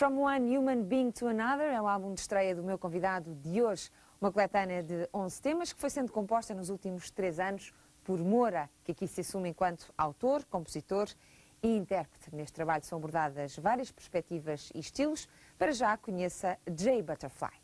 From One Human Being to Another é o álbum de estreia do meu convidado de hoje, uma coletânea de 11 temas que foi sendo composta nos últimos 3 anos por Moura, que aqui se assume enquanto autor, compositor e intérprete. Neste trabalho são abordadas várias perspectivas e estilos. Para já conheça Jay Butterfly.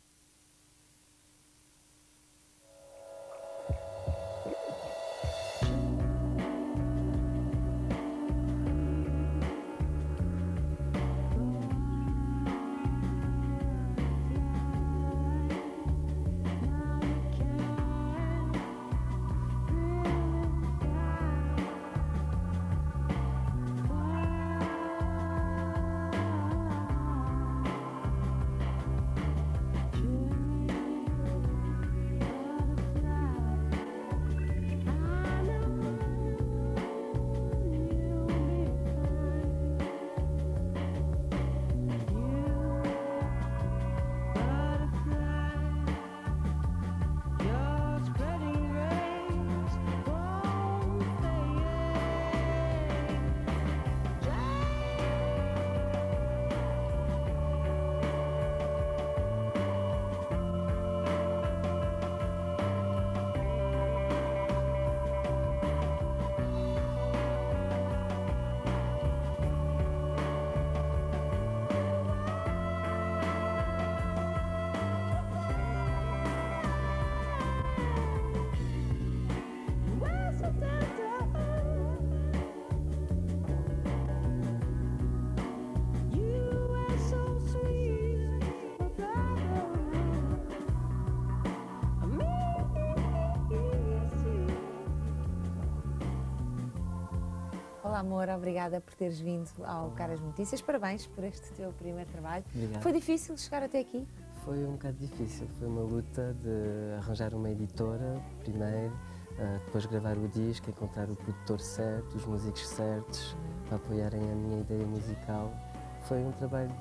Olá, amor, obrigada por teres vindo ao Caras Notícias. Parabéns por este teu primeiro trabalho. Obrigado. Foi difícil chegar até aqui? Foi um bocado difícil, foi uma luta de arranjar uma editora primeiro, depois gravar o disco, encontrar o produtor certo, os músicos certos, para apoiarem a minha ideia musical. Foi um trabalho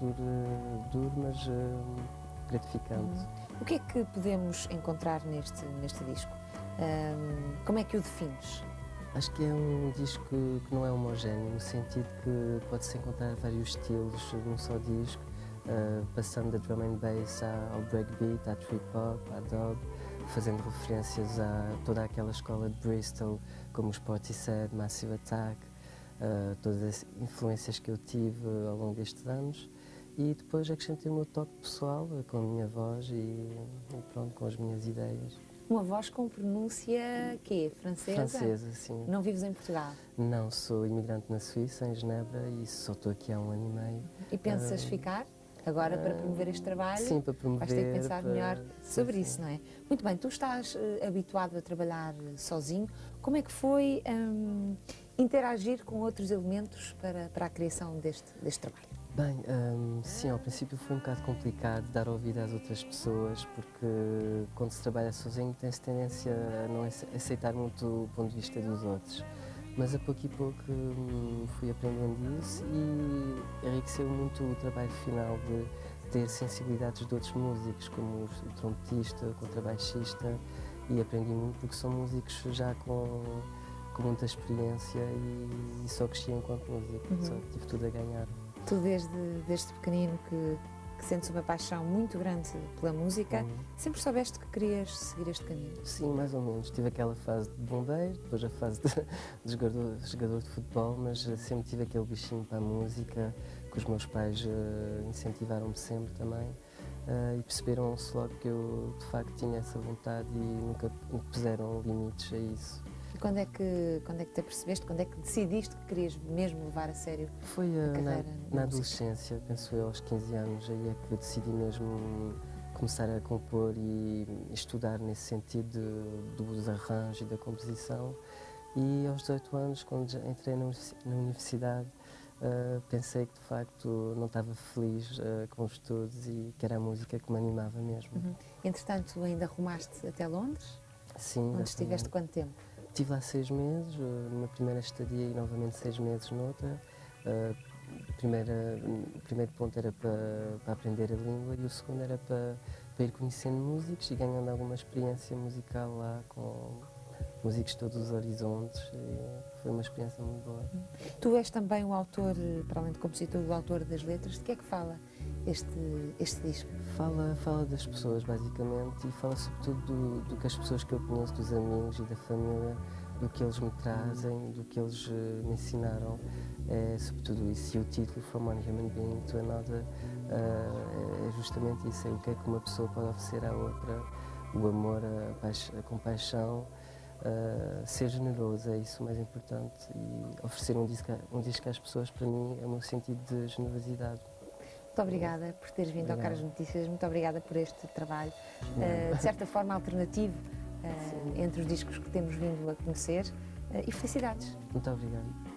duro mas gratificante. O que é que podemos encontrar neste disco? Como é que o defines? Acho que é um disco que não é homogéneo, no sentido que pode-se encontrar vários estilos num só disco, passando da drum and bass ao breakbeat, à trip hop, à dub, fazendo referências a toda aquela escola de Bristol, como os Portishead, Massive Attack, todas as influências que eu tive ao longo destes anos. E depois acrescentei o meu toque pessoal, com a minha voz e pronto, com as minhas ideias. Uma voz com pronúncia quê? Francesa? Francesa, sim. Não vives em Portugal? Não, sou imigrante na Suíça, em Genebra, e só estou aqui há 1 ano e meio. E pensas ficar? Agora, para promover este trabalho, sim, para promover, vais ter que pensar melhor sobre sim, isso, não é? Muito bem, tu estás habituado a trabalhar sozinho. Como é que foi interagir com outros elementos para a criação deste trabalho? Bem, sim, ao princípio foi um bocado complicado dar ouvido às outras pessoas, porque quando se trabalha sozinho tem-se tendência a não aceitar muito o ponto de vista dos outros. Mas a pouco e pouco fui aprendendo isso e enriqueceu muito o trabalho final de ter sensibilidades de outros músicos, como o trompetista, o contrabaixista, e aprendi muito porque são músicos já com muita experiência e só cresci enquanto músico, só tive tudo a ganhar. Tu desde pequenino que sentes uma paixão muito grande pela música, sempre soubeste que querias seguir este caminho? Sim, mais ou menos. Tive aquela fase de bombeiro, depois a fase de jogador de futebol, mas sempre tive aquele bichinho para a música, que os meus pais incentivaram-me sempre também e perceberam-se logo que eu de facto tinha essa vontade e nunca me puseram limites a isso. E quando é que te apercebeste, quando é que decidiste que querias mesmo levar a sério Foi a carreira na adolescência, penso eu, aos 15 anos, aí é que eu decidi mesmo começar a compor e estudar nesse sentido dos arranjos e da composição. E aos 18 anos, quando entrei na universidade, pensei que de facto não estava feliz com os estudos e que era a música que me animava mesmo. Entretanto, ainda rumaste até Londres? Sim. Onde estiveste quanto tempo? Estive lá 6 meses, numa primeira estadia e novamente 6 meses noutra. O primeiro ponto era para aprender a língua e o segundo era para ir conhecendo músicos e ganhando alguma experiência musical lá com músicos de todos os horizontes. E foi uma experiência muito boa. Tu és também o autor, para além de compositor, o autor das letras. De que é que fala este disco? Fala das pessoas, basicamente, e fala sobretudo do que as pessoas que eu conheço, dos amigos e da família, do que eles me trazem, do que eles me ensinaram, é sobretudo isso. E o título, From One Human Being to Another, é justamente isso, é o que é que uma pessoa pode oferecer à outra, o amor, a compaixão, ser generoso, é isso o mais importante, e oferecer um disco às pessoas, para mim, é o meu sentido de generosidade. Muito obrigada por teres vindo ao Caras Notícias, muito obrigada por este trabalho, de certa forma alternativo, entre os discos que temos vindo a conhecer, e felicidades. Muito obrigado.